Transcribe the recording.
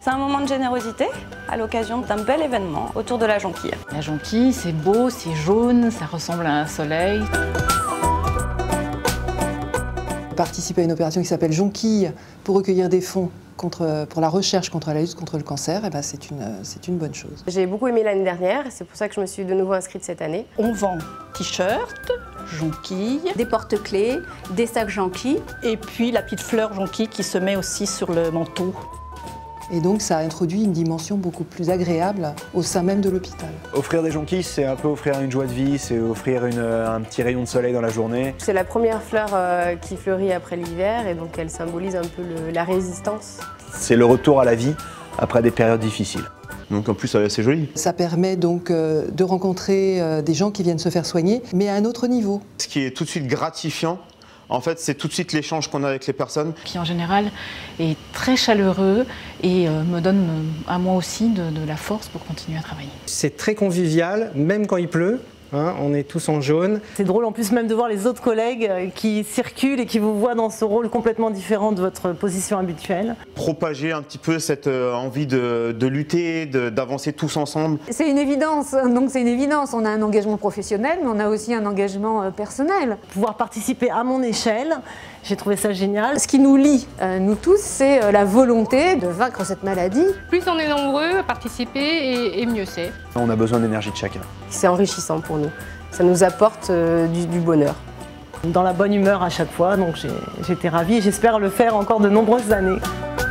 C'est un moment de générosité à l'occasion d'un bel événement autour de la jonquille. La jonquille, c'est beau, c'est jaune, ça ressemble à un soleil. Participer à une opération qui s'appelle Jonquille pour recueillir des fonds pour la recherche contre la lutte contre le cancer, eh ben c'est une bonne chose. J'ai beaucoup aimé l'année dernière, c'est pour ça que je me suis de nouveau inscrite cette année. On vend t-shirts, jonquilles, des porte-clés, des sacs jonquilles. et puis la petite fleur jonquille qui se met aussi sur le manteau. Et donc ça a introduit une dimension beaucoup plus agréable au sein même de l'hôpital. Offrir des jonquilles, c'est un peu offrir une joie de vie, c'est offrir un petit rayon de soleil dans la journée. C'est la première fleur qui fleurit après l'hiver et donc elle symbolise un peu la résistance. C'est le retour à la vie après des périodes difficiles. Donc en plus, c'est joli. Ça permet donc de rencontrer des gens qui viennent se faire soigner, mais à un autre niveau. Ce qui est tout de suite gratifiant, en fait, c'est tout de suite l'échange qu'on a avec les personnes. Qui en général est très chaleureux et me donne à moi aussi de la force pour continuer à travailler. C'est très convivial, même quand il pleut. Hein, on est tous en jaune. C'est drôle en plus même de voir les autres collègues qui circulent et qui vous voient dans ce rôle complètement différent de votre position habituelle. Propager un petit peu cette envie de lutter, d'avancer tous ensemble. C'est une évidence, donc c'est une évidence. On a un engagement professionnel, mais on a aussi un engagement personnel. Pouvoir participer à mon échelle, j'ai trouvé ça génial. Ce qui nous lie, nous tous, c'est la volonté de vaincre cette maladie. Plus on est nombreux à participer et mieux c'est. On a besoin d'énergie de chacun. C'est enrichissant pour nous, ça nous apporte du bonheur. Dans la bonne humeur à chaque fois, donc j'étais ravie et j'espère le faire encore de nombreuses années.